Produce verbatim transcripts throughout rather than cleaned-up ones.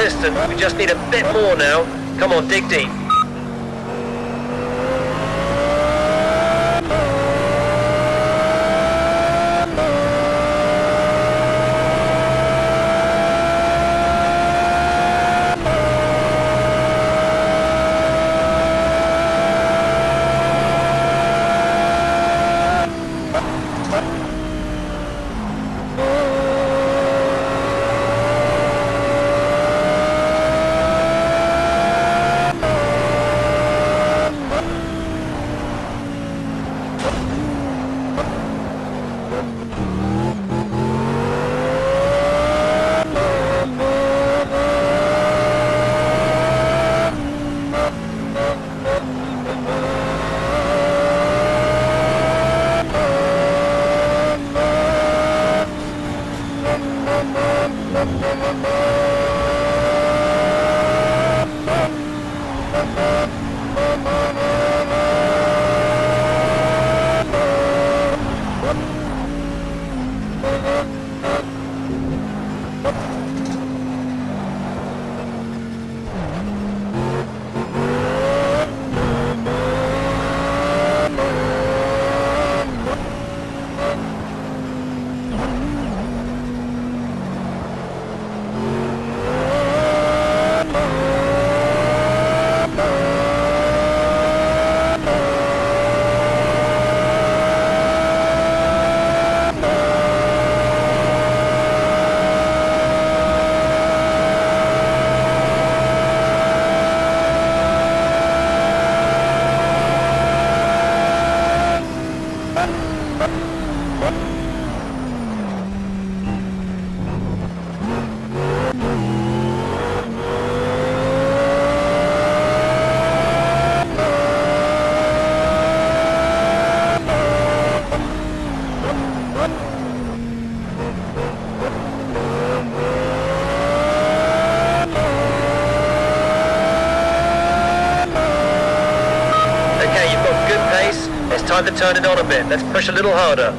consistent. We just need a bit more now. Come on, dig deep. Time to turn it on a bit. Let's push a little harder.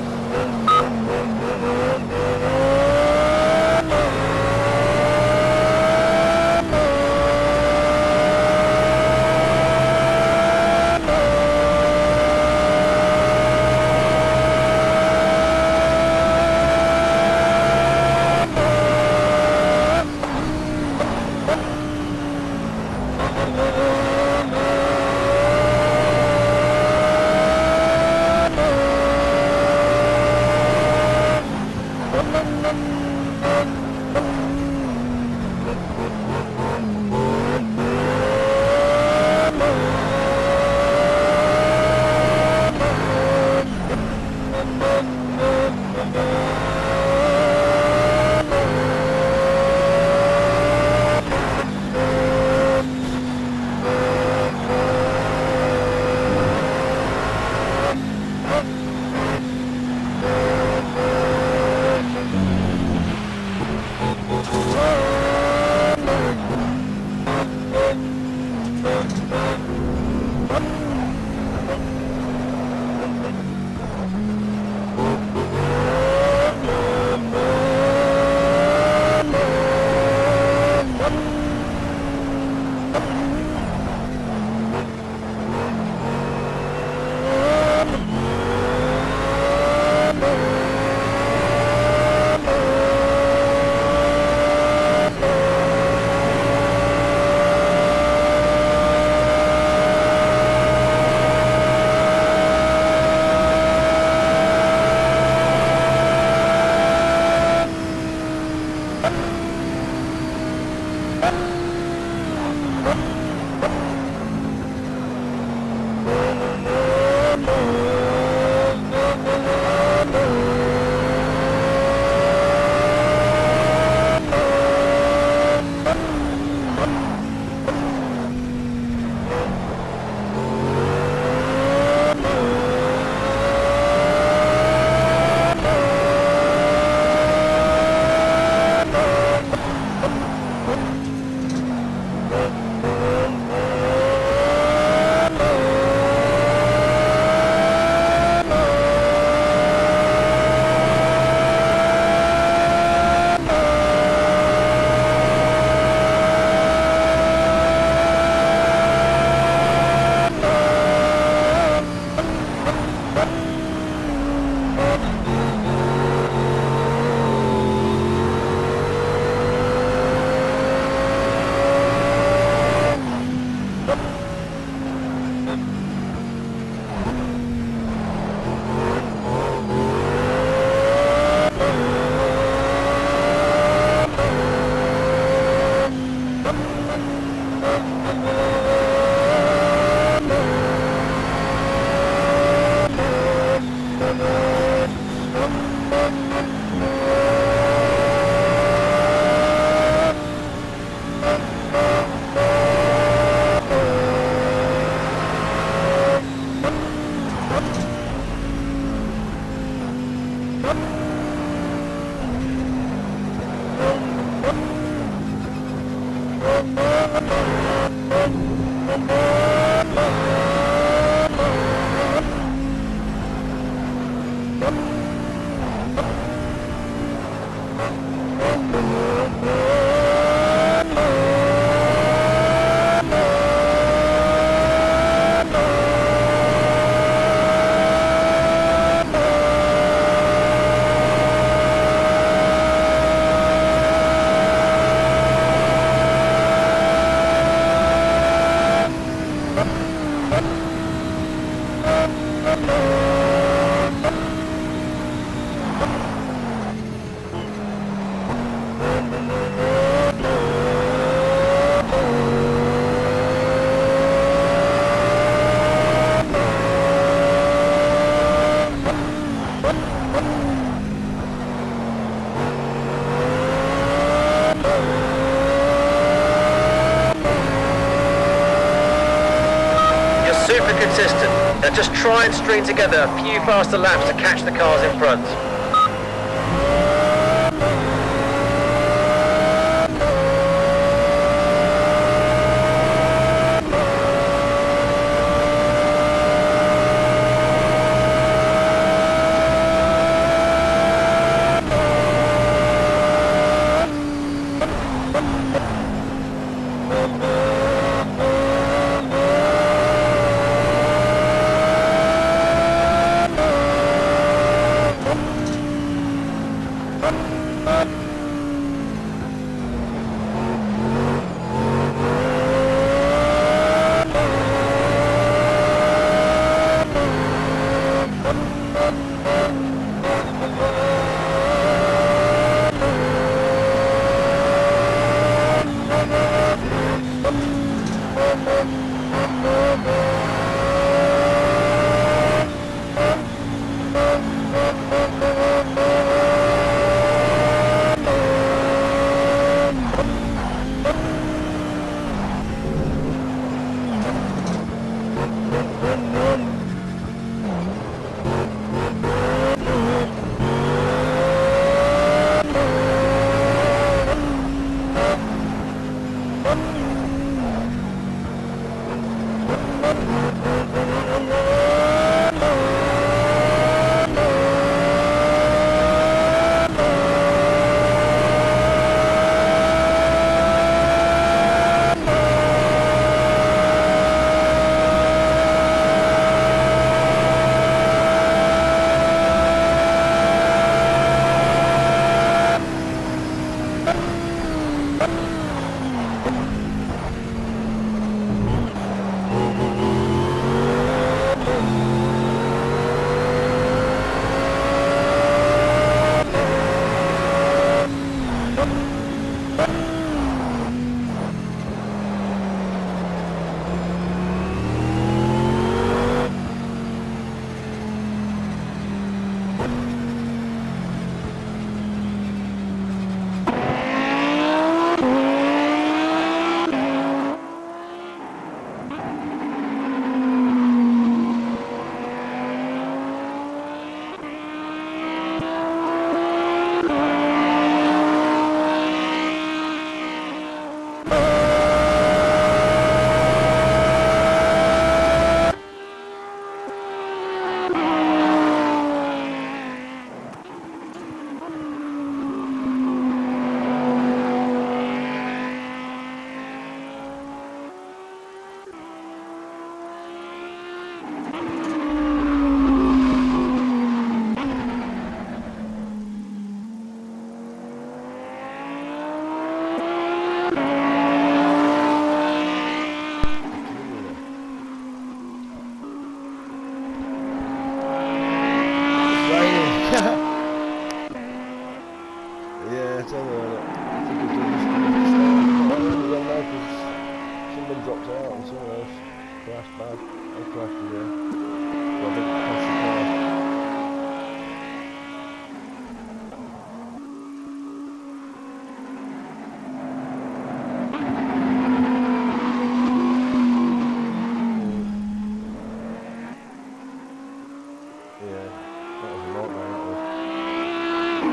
Super consistent. Now just try and string together a few faster laps to catch the cars in front.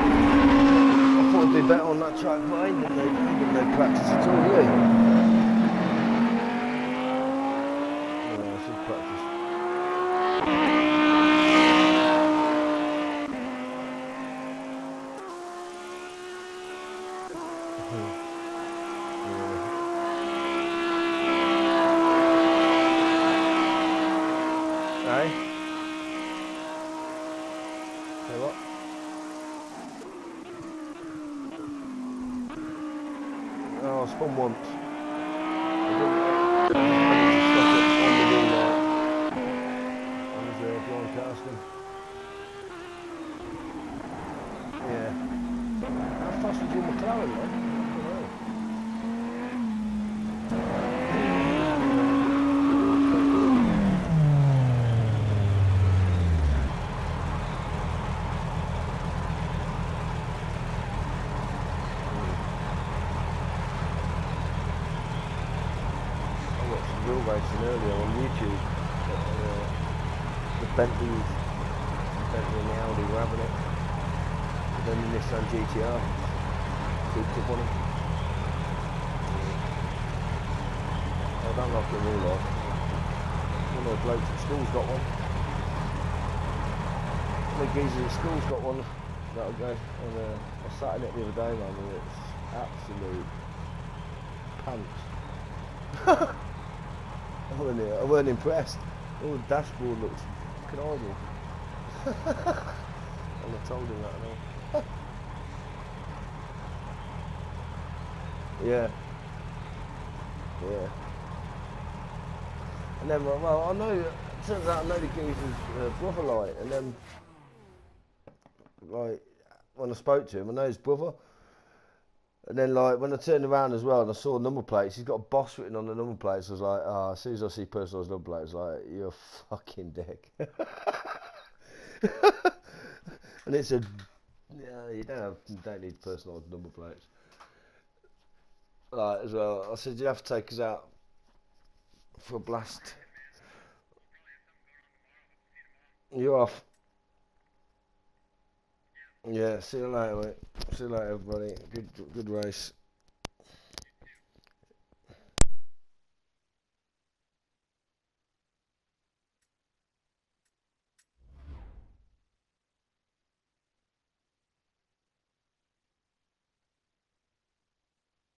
Bet on that track behind them, they didn't their practice at all, really. Hey? Say what? Oh, I spun once. I didn't, I didn't stop it on the wall light. I was uh, blind casting. Yeah. How fast was your McLaren, man? Real racing earlier on YouTube. Uh, the Bentleys, the Bentley and the Audi were having it. And then the Nissan G T R keeps up on it. I don't like them all off. One of the blokes at school's got one. One of the geezers at school's got one. That'll go. And uh, I sat in it the other day, man, and it's absolute pants. I wasn't, I wasn't impressed. Oh, the dashboard looks fucking horrible. And I told him that and all. Yeah. Yeah. And then, well, I know, it turns out I know the geezer's uh, brother, like, and then, like, when I spoke to him, I know his brother. And then, like, when I turned around as well and I saw number plates, he's got a boss written on the number plates. I was like, oh, as soon as I see personalised number plates, like, you're a fucking dick. And it's a, yeah, you don't have, you don't need personalised number plates. Like, as well, I said, you have to take us out for a blast. You're off. Yeah, see you later, mate. See you later, everybody. Good, good race.